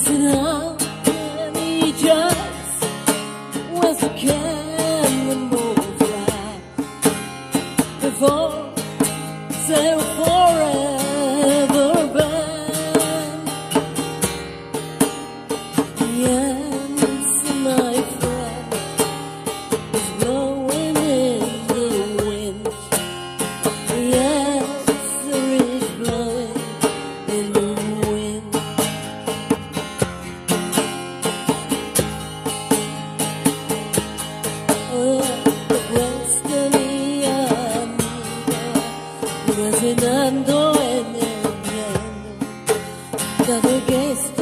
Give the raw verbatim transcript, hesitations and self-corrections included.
And how many jobs was the cannonballs fly before they're forever banned? The answer, my friend, is blowing in the wind. The answer is blowing in the wind. Imaginando en el viento cada vez